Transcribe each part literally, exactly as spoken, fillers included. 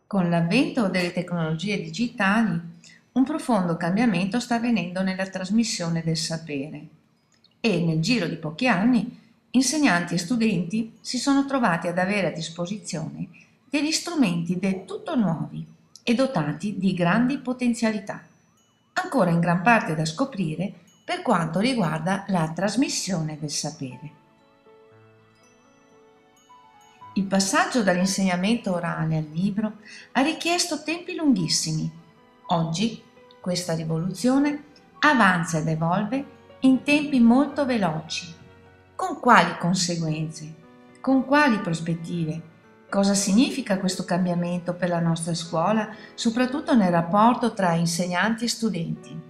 Con l'avvento delle tecnologie digitali, un profondo cambiamento sta avvenendo nella trasmissione del sapere e nel giro di pochi anni insegnanti e studenti si sono trovati ad avere a disposizione degli strumenti del tutto nuovi e dotati di grandi potenzialità, ancora in gran parte da scoprire per quanto riguarda la trasmissione del sapere. Il passaggio dall'insegnamento orale al libro ha richiesto tempi lunghissimi. Oggi questa rivoluzione avanza ed evolve in tempi molto veloci. Con quali conseguenze? Con quali prospettive? Cosa significa questo cambiamento per la nostra scuola, soprattutto nel rapporto tra insegnanti e studenti?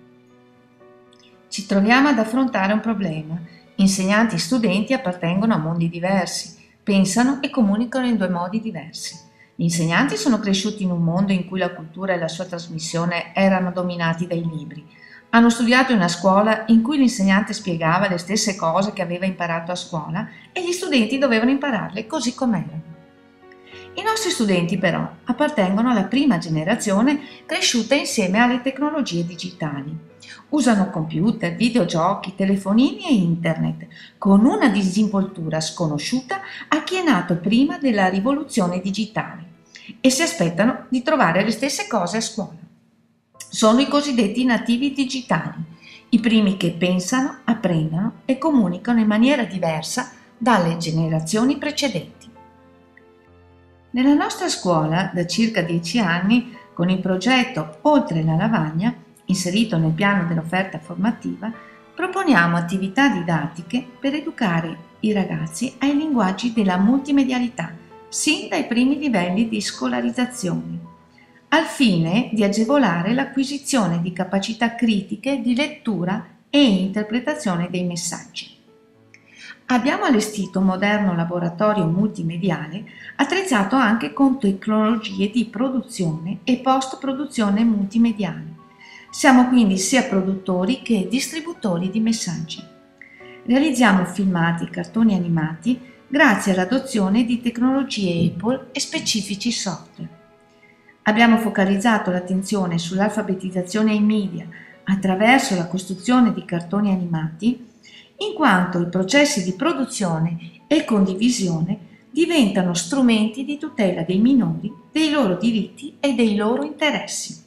Ci troviamo ad affrontare un problema. Insegnanti e studenti appartengono a mondi diversi. Pensano e comunicano in due modi diversi. Gli insegnanti sono cresciuti in un mondo in cui la cultura e la sua trasmissione erano dominati dai libri. Hanno studiato in una scuola in cui l'insegnante spiegava le stesse cose che aveva imparato a scuola e gli studenti dovevano impararle così com'erano. I nostri studenti però appartengono alla prima generazione cresciuta insieme alle tecnologie digitali. Usano computer, videogiochi, telefonini e internet con una disinvoltura sconosciuta a chi è nato prima della rivoluzione digitale e si aspettano di trovare le stesse cose a scuola. Sono i cosiddetti nativi digitali, i primi che pensano, apprendono e comunicano in maniera diversa dalle generazioni precedenti. Nella nostra scuola, da circa dieci anni, con il progetto Oltre la lavagna, inserito nel piano dell'offerta formativa, proponiamo attività didattiche per educare i ragazzi ai linguaggi della multimedialità, sin dai primi livelli di scolarizzazione, al fine di agevolare l'acquisizione di capacità critiche di lettura e interpretazione dei messaggi. Abbiamo allestito un moderno laboratorio multimediale attrezzato anche con tecnologie di produzione e post-produzione multimediale. Siamo quindi sia produttori che distributori di messaggi. Realizziamo filmati e cartoni animati grazie all'adozione di tecnologie Apple e specifici software. Abbiamo focalizzato l'attenzione sull'alfabetizzazione ai media attraverso la costruzione di cartoni animati, in quanto i processi di produzione e condivisione diventano strumenti di tutela dei minori, dei loro diritti e dei loro interessi.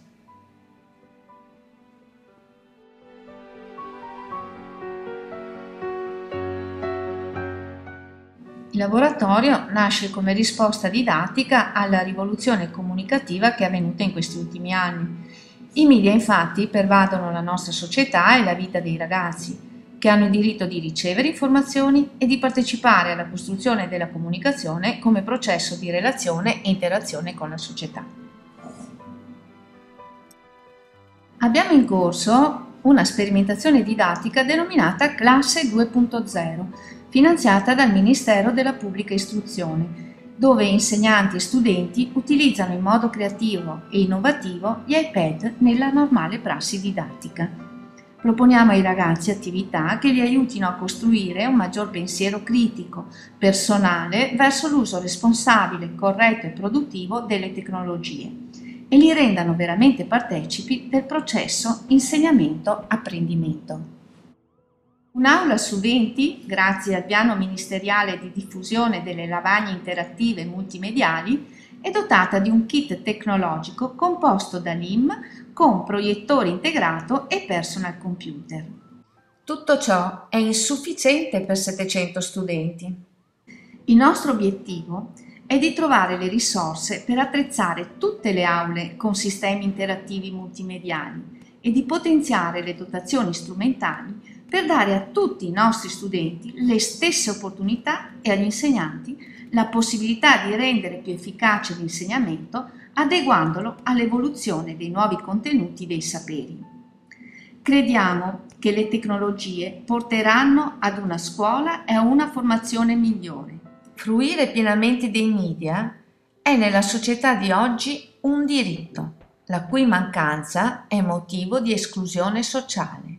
Il laboratorio nasce come risposta didattica alla rivoluzione comunicativa che è avvenuta in questi ultimi anni. I media infatti pervadono la nostra società e la vita dei ragazzi, che hanno il diritto di ricevere informazioni e di partecipare alla costruzione della comunicazione come processo di relazione e interazione con la società. Abbiamo in corso una sperimentazione didattica denominata Classe due punto zero, finanziata dal Ministero della Pubblica Istruzione, dove insegnanti e studenti utilizzano in modo creativo e innovativo gli iPad nella normale prassi didattica. Proponiamo ai ragazzi attività che li aiutino a costruire un maggior pensiero critico, personale, verso l'uso responsabile, corretto e produttivo delle tecnologie e li rendano veramente partecipi del processo insegnamento-apprendimento. Un'aula su venti, grazie al piano ministeriale di diffusione delle lavagne interattive multimediali, è dotata di un kit tecnologico composto da L I M con proiettore integrato e personal computer. Tutto ciò è insufficiente per settecento studenti. Il nostro obiettivo è di trovare le risorse per attrezzare tutte le aule con sistemi interattivi multimediali e di potenziare le dotazioni strumentali per dare a tutti i nostri studenti le stesse opportunità e agli insegnanti la possibilità di rendere più efficace l'insegnamento adeguandolo all'evoluzione dei nuovi contenuti dei saperi. Crediamo che le tecnologie porteranno ad una scuola e a una formazione migliore. Fruire pienamente dei media è nella società di oggi un diritto, la cui mancanza è motivo di esclusione sociale.